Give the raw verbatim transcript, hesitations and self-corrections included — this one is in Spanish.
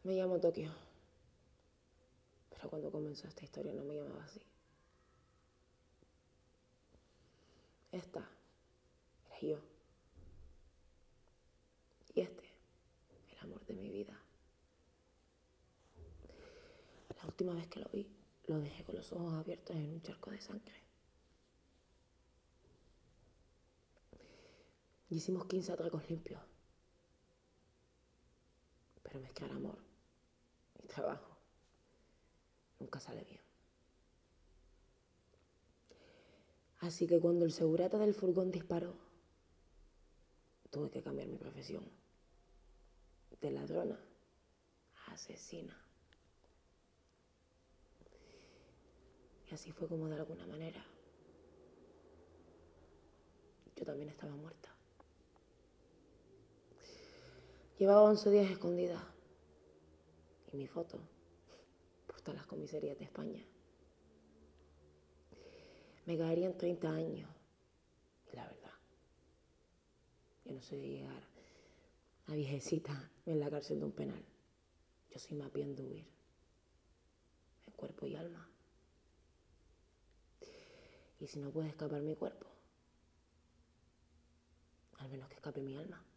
Me llamo Tokio, pero cuando comenzó esta historia no me llamaba así. Esta era yo. Y este, el amor de mi vida. La última vez que lo vi, lo dejé con los ojos abiertos en un charco de sangre. Y hicimos quince atracos limpios. Pero mezclar amor y trabajo nunca sale bien. Así que cuando el segurata del furgón disparó, tuve que cambiar mi profesión. De ladrona a asesina. Y así fue como de alguna manera yo también estaba muerta. Llevaba once días escondida. Y mi foto puesta en las comisarías de España. Me caerían treinta años. Y la verdad, yo no soy de llegar a viejecita en la cárcel de un penal. Yo soy más bien de huir. En cuerpo y alma. Y si no puede escapar mi cuerpo, al menos que escape mi alma.